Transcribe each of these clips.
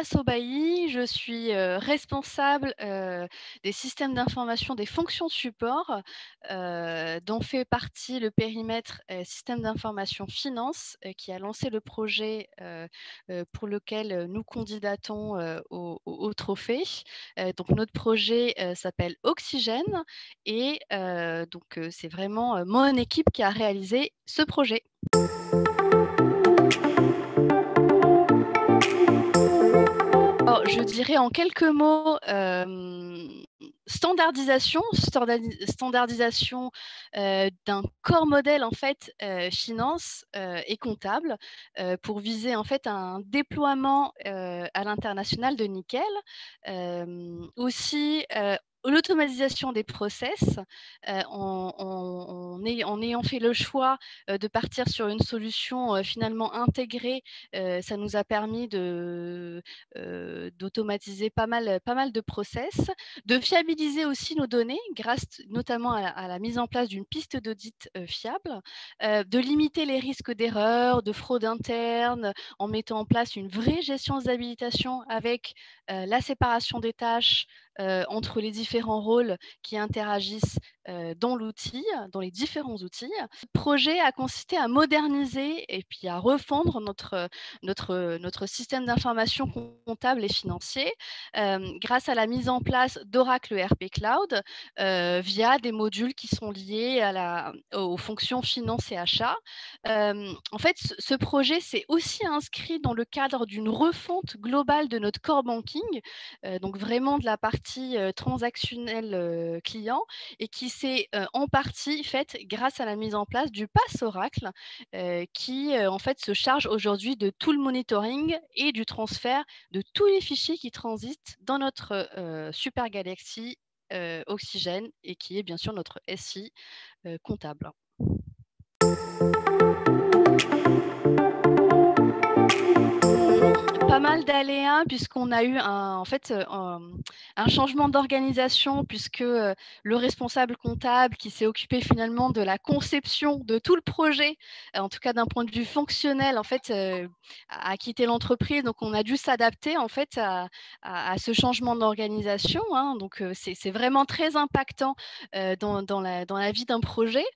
Sobailly, je suis, responsable, des systèmes d'information des fonctions support, dont fait partie le périmètre, système d'information finance, qui a lancé le projet, pour lequel, nous candidatons, au trophée. Donc notre projet, s'appelle Oxygène et c'est vraiment, mon équipe qui a réalisé ce projet. Alors, je dirais en quelques mots, standardisation, d'un corps modèle en fait, finance, et comptable, pour viser en fait un déploiement, à l'international de nickel. Aussi, l'automatisation des process, en ayant fait le choix, de partir sur une solution, finalement intégrée, ça nous a permis d'automatiser pas mal de process, de fiabiliser aussi nos données grâce notamment à la mise en place d'une piste d'audit fiable, de limiter les risques d'erreur, de fraude interne, en mettant en place une vraie gestion des habilitations avec la séparation des tâches entre les différents rôles qui interagissent dans l'outil, dans les différents outils. Le projet a consisté à moderniser et puis à refondre notre système d'information comptable et financier grâce à la mise en place d'Oracle ERP Cloud via des modules qui sont liés aux fonctions finance et achat. En fait, ce projet s'est aussi inscrit dans le cadre d'une refonte globale de notre core banking, donc vraiment de la partie transactionnelle client, et qui s'est en partie faite grâce à la mise en place du Pass Oracle, qui en fait se charge aujourd'hui de tout le monitoring et du transfert de tous les fichiers qui transitent dans notre Super Galaxy Oxygène, et qui est bien sûr notre SI comptable. Pas mal d'aléas puisqu'on a eu un changement d'organisation, puisque le responsable comptable qui s'est occupé finalement de la conception de tout le projet, en tout cas d'un point de vue fonctionnel, en fait, a quitté l'entreprise. Donc, on a dû s'adapter en fait à ce changement d'organisation, hein. Donc, c'est vraiment très impactant dans la vie d'un projet.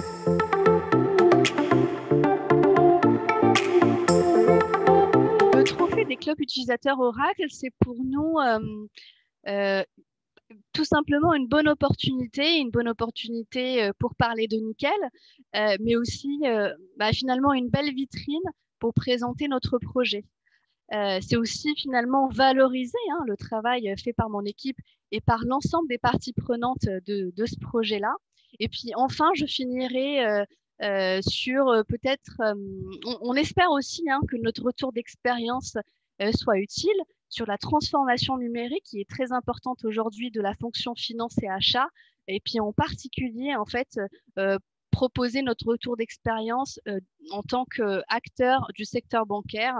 Le trophée des clubs utilisateurs Oracle, c'est pour nous euh, tout simplement une bonne opportunité pour parler de nickel, mais aussi finalement une belle vitrine pour présenter notre projet. C'est aussi finalement valoriser le travail fait par mon équipe et par l'ensemble des parties prenantes de ce projet-là. Et puis enfin, je finirai sur peut-être, on espère aussi que notre retour d'expérience soit utile sur la transformation numérique qui est très importante aujourd'hui de la fonction finance et achat, et puis en particulier en fait proposer notre retour d'expérience en tant qu'acteur du secteur bancaire.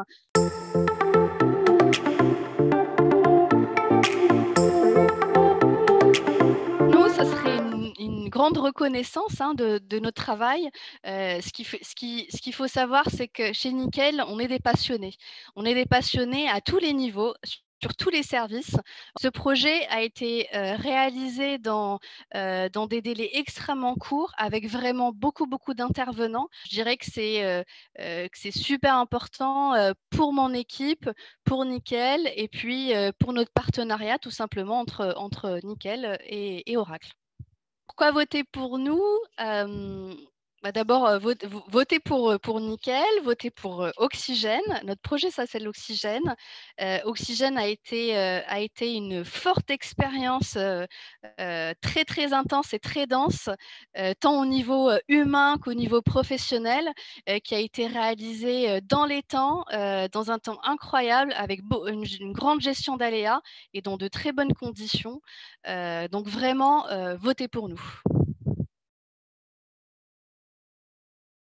Nous, ça serait une grande reconnaissance de notre travail. Ce qu'il faut savoir, c'est que chez Nickel, on est des passionnés. On est des passionnés à tous les niveaux, sur tous les services. Ce projet a été réalisé dans des délais extrêmement courts, avec vraiment beaucoup, beaucoup d'intervenants. Je dirais que c'est super important pour mon équipe, pour Nickel, et puis pour notre partenariat tout simplement entre Nickel et Oracle. Pourquoi voter pour nous? D'abord, votez pour Nickel, votez pour Oxygène. Notre projet s'appelle Oxygène. Oxygène a été une forte expérience très, très intense et très dense, tant au niveau humain qu'au niveau professionnel, qui a été réalisée dans les temps, dans un temps incroyable, avec une grande gestion d'aléas et dans de très bonnes conditions. Donc vraiment, votez pour nous.